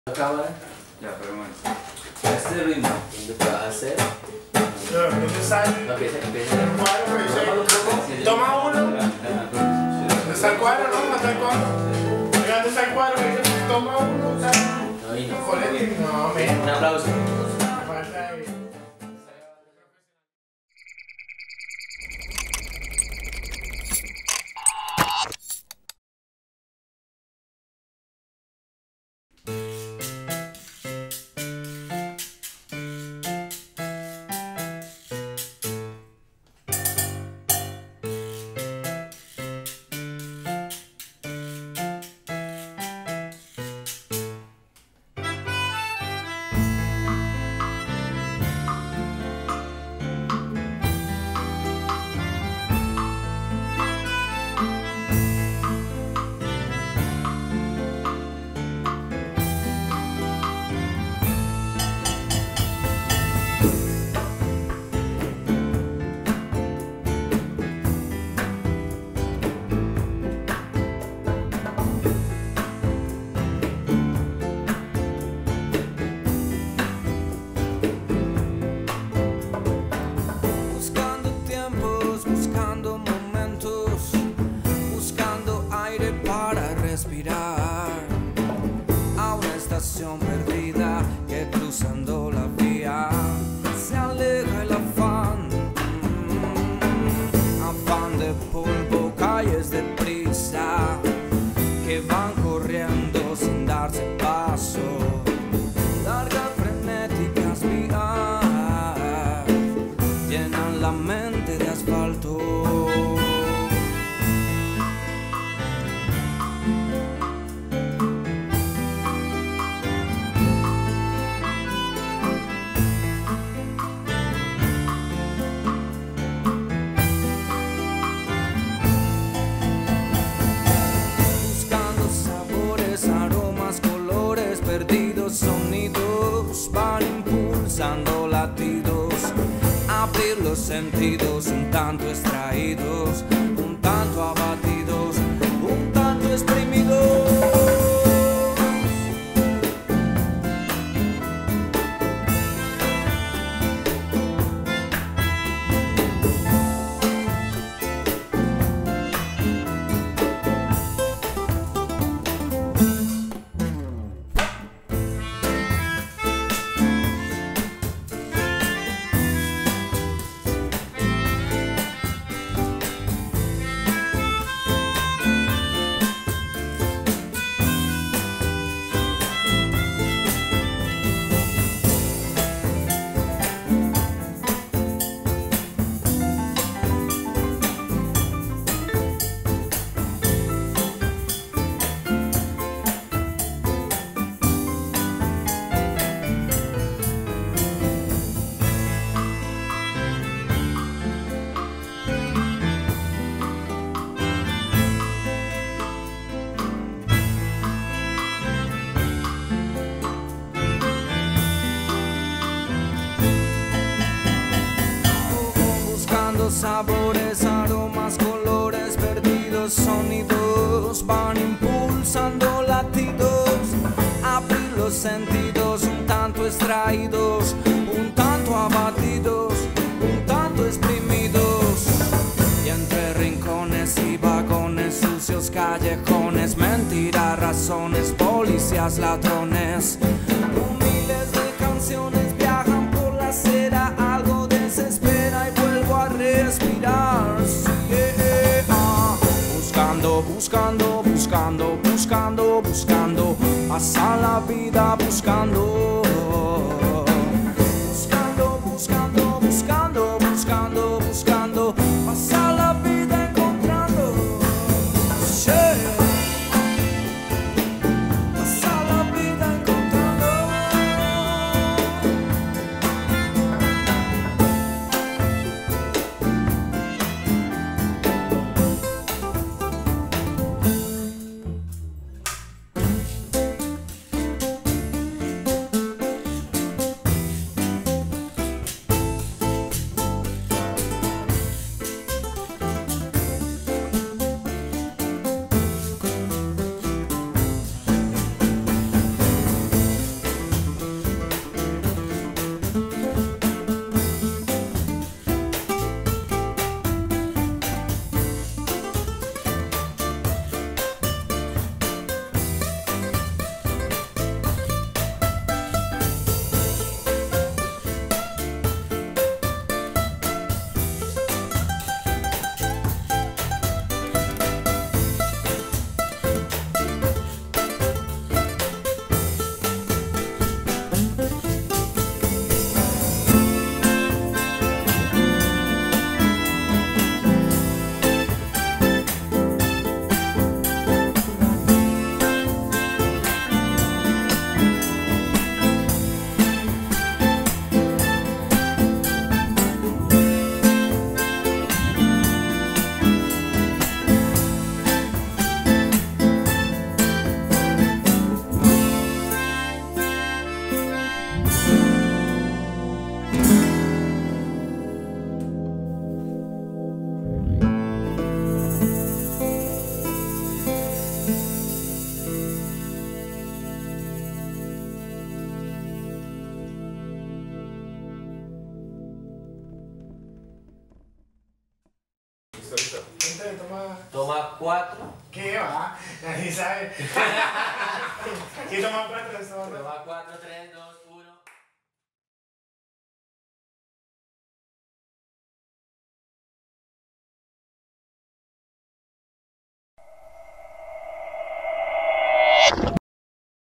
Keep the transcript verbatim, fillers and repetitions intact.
Cámara. Ya, pero bueno. Este ritmo. ¿Dónde vas a hacer? ¿Dónde está el No, empieza, empieza. cuadro? Pues, eh, Toma uno. ¿Dónde está el cuadro? No, ¿dónde está el cuadro? Oiga, ¿dónde está el cuadro? Toma uno. No, y no. Colete. No, men. Un aplauso. Me falta ahí. A una estación perdida que cruzando la vía se aleja el afán, afán de polvo, calles de prisa que van corriendo sin darse paso, largas frenéticas vías llenan la mente de asfalto. Sonidos van impulsando latidos, abrir los sentidos un tanto extraídos, un tanto abatidos, un tanto exprimidos. Sabores, aromas, colores perdidos, sonidos van impulsando latidos, abrir los sentidos un tanto extraídos, un tanto abatidos, un tanto exprimidos, y entre rincones y vagones, sucios callejones, mentiras, razones, policías, ladrones, miles de canciones viajan por la acera, algo desespera y vuelvo a respirar, yeah, ah. Buscando, buscando, buscando, buscando, buscando, pasa la vida buscando, buscando, buscando, buscando, buscando, buscando, pasa la vida encontrando, yeah. Pasa la vida encontrando. listo, listo. Gente, toma. Toma cuatro. ¿Qué va? Nadie sabe. ¿Quién toma cuatro? Toma cuatro, tres, dos.